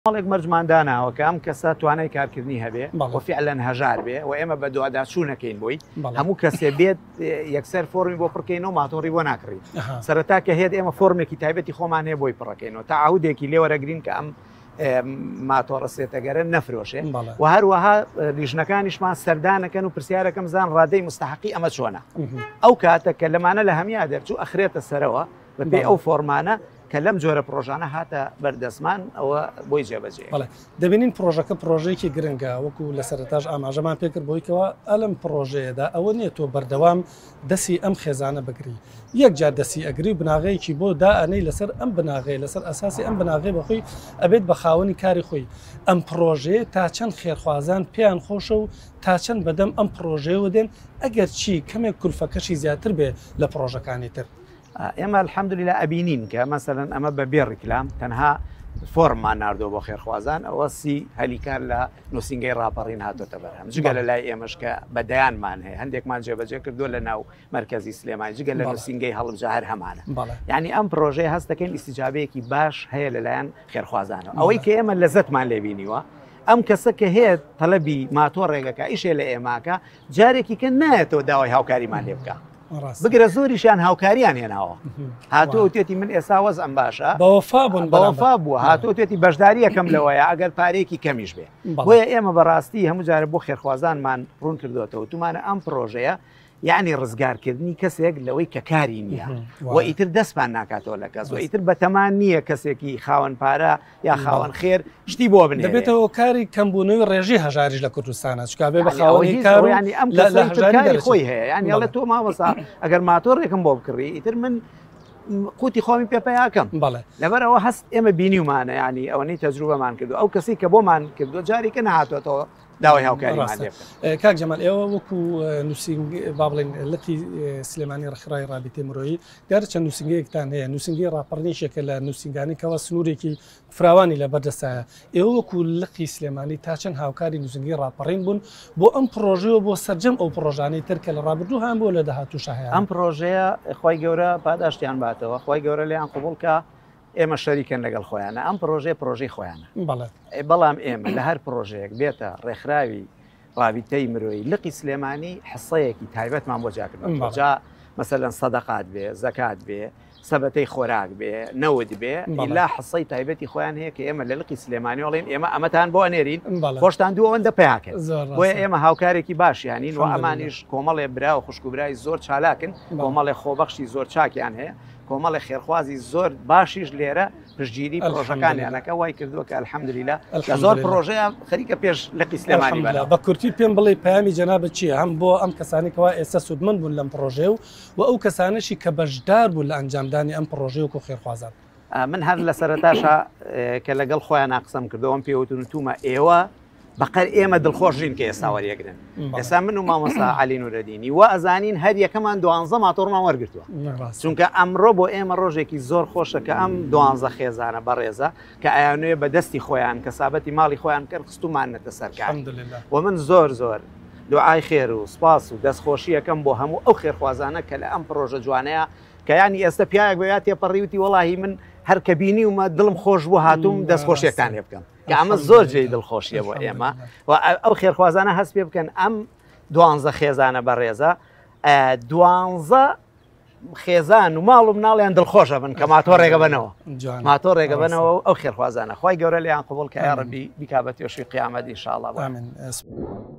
ماڵێک مەرجمان داناوە کە ئەم کەسە توانای کارکردنی هەبێ و فعلەن هەژار بێ و ئێمە بە دوواداچوو نەکەین بۆی هەموو کەسێ بێت یەکسەر فۆرمی بۆ پڕکەینەوە ماتۆڕی بۆ ناکڕین سەرەتا کە هێت ئێمە فۆرمێکی تایبەتی خۆمان هەیە بۆی پڕەکەینەوە تا عودێکی لێوەرەگرین کە ئەم ماتۆڕە سێتەگەرە نەفرۆشێ و هەروەها لیژنەکانیشمان سەردانەکەن و پرسیارەکەم زان ڕادەی مستحقی ئەمە چۆنە ئەو کاتە کە لەمانە لە هەمیا دەرچوو ئەخرێتە سەرەوە بە پێی ئەو فۆرمانە کە لەم جۆرە پرۆژانە هاتە بەردەستمان ئەوە بۆی جێبەجێ دەبینین پرۆژەکە پرۆژەیەکی گرنگە وەکو لە سەرەتاش ئاماژەمان پێکرد بۆیکەوە ئەلم پرۆژەیەدا ئەوە نییە تۆ بەردەوام دەسی ئەم خێزانە بگری یەکجار دەسی ئەگری بناغەیەکی بۆ دائەنەی لەسەر ئەم بناغەیە لەسەر ئەساسی ئەم بناغەی بەخۆی ئەبێت بە خاوەنی کاری خۆی ئەم پرۆژەیە تا چەند خێرخوازان پێیان خۆشە و تا چەند بەدەم ئەم پرۆژەیەوە دێن ئەگەر چی کەمێک کولفەکەشی زیاتر بێ لە پرۆژەکانی تر ئێمە الحەمدولillah ئەبینین کە مەسەلەن ئەمە بە بێ ڕیکلام تەنها فۆرممان ناردۆ بۆ خێرخوازان ئەوە سی هەلیکار لە نووسنگەی ڕاپەڕین هاتۆتە بەرهەم جگە لە لای ئێمەش کە بەدەیانمان هەیە هەندێکمان جێبەجێ کردو لە ناو مەرکەزی سلێمانی جگە لە نووسنگەی هەڵبجە هەر هەمانە یعنی ئەم پرۆژەیە هەست دەکەین ئیسیجابەیەکی باش هەیە لەلایەن خێرخوازانەوە ئەوەی کە ئێمە لەزەتمان لێبینیوە ئەم کەسە کە هەیە تەلەبی ماتۆڕێگەکە ئیشێ لە ئێماکە جارێکی کە نایەتەوە داوای هاوکاریمان لێ بکە بگرە زۆریشیان هاوکاریان هێناوە هاتووە توێتی من ئێستا وەزم باشە بەوەفا بووە هاتووە توێتی بەشداری یەکەم لەوەیە ئەگەر پارێکی کەمیش بێ بۆیە ئێمە بەڕاستی هەموو جارە بۆ خێرخوازانمان ڕوون کردوێتەوە تومانە ئەم پرۆژەیە یعنی ڕزگارکردنی کەسێک لەوەی کە کاری نییە و ئیتر دەستمان ناکاتەوە لە کەس و ئیتر بەتەمان نییە کەسێکی خاوەن پارە یا خاوەن خێر شتی بۆ بنێ دەبێتەوە کاری کەمبوونەوەی ڕێژی هەژاریش لە کوردستانە چکابێ بە خاوەنی کار ینی ئەم کاری خۆی هەیە ینی ئەڵێ تۆ مامەسا ئەگەر ماتۆڕێکم بۆ بکڕی ئیتر من قوتی خۆمی پێپیاکەم لەبەرەوە هەست ئێمە بینیومانە ینی ئەوەی تەجروبەمان کردو ئەو کەسی کە بۆمان کردو جارێکە نهاتوێتەوە داوای هاوکاریمان لێ کاک جەمال ئێوە وەکو با بڵێن لەقی سلێمانی ڕخرای رابطەی مرۆیی دیارە چەند نووسنگەیەکتان هەیە نووسنگی ڕاپەڕنیشێکە لە نووسنگانی کەەوە سنوورێکی فراوانی لە بەردەستایە ئێوە وەکو لەقی سلێمانی تا چەند هاوکاری نووسنگی ڕاپەڕین بوون بۆ ئەم پرۆژەوە بۆ سەرجەم ئەو پرۆژانەی ترکە لە ڕابردوو هەم بۆ لە داهاتووشە هەیە ئەم پرۆژەیە خی گەورە پاداشتیان باتەوە خی گەورە لێیان قوبڵکە ئێمە شەریکن لەگەڵ خۆیانە ئەم پرۆژەی خۆیانە بەڵام ئێمە لە هەر پرۆژەیەک بێتە ڕێکخراوی رابطەی مرۆیی لقی سلێمانی حسەیەکی تایبەتمان بۆ جاکردن جا مەسەلەن سەدەقات بێ زەکات بێ سەبەتەی خۆراک بێ نەود بێ ئیلا حسەی تایبەتی خۆیان هەیە کە ئێمە لە لقی سلێمانی وڵێن ئێمە ئەمەتان بۆ ئەنێرین خۆشتان دوو ئەوەندە پیاکەن بۆیە ئێمە هاوکارێکی باشیانین و ئەمانیش کۆمەڵێ برا و خوشکوبرای زۆر چالاکن کۆمەڵێ خۆبەخشی زۆر چاکیان هەیە کۆمەڵی خێرخوازی زۆر باشیش لێرە پشتگیری پرۆژەکانیانەکە وای کردووە کە الحەمدولillah لە زۆر پرۆژەیە خەریکە پێش لەقی سلێمانی بە کورتی پێم بڵێ پامی جەنابەت چییە هەم بۆ ئەم کەسانێکەوە ئێستا سوودمەند بوون لەم پرۆژێ و ئەو کەسانشی کە بەشدار بوون لە ئەنجامدانی ئەم پرۆژێ وکو خێرخوازان من هەر لە سەرەتاشە کە لەگەڵ خۆیان قسەم کردەوە ئەم پێوتون تومە ئێوە بەقەر ئێمە دڵخۆشین کە ئێستا وەریەگرن ئێستا من و مامۆستا عەلی نورەدینی و ئەزانین هەر یەکەمان 12 ماتۆڕمان وەرگرتووە چونکە ئەمڕۆ بۆ ئێمە ڕۆژێکی زۆر خۆشە کە ئەم 12 خێزانە بەڕێزە کە ئەیانوێ بە دەستی خۆیان کەسابەتی ماڵی خۆیان کرد خستومانەتە سەرکار و من زۆر دوعای خێر و سپاس و دەستخۆشی یەکەم بۆ هەموو ئەو خێرخوازانە کە لە ئەم پرۆژە جوانەیە کە ینی ئێستا پیاەک بەیات تێپەڕیوتی وەڵاهی من هەر کە بینی ومە دڵم خۆش بوو هاتووم دەستخۆشیەکان لێ بکەم کە ئەمە زۆر جێی دڵخۆشیە بۆ ئێمە و ئەو خێرخوازانە هەست پێ بکەن ئەم 12 خێزانە بەڕێزە 12 خێزان و ماڵ و مناڵیان دڵخۆشە بن کە ماتۆڕێگە بنەوە ماتۆڕێگە بنەوە ئەو خێرخوازانە خی گەورە لیان قوبڵ کە یا ڕەبی بیکا بە تێشوی قیامەت ئینشاءالله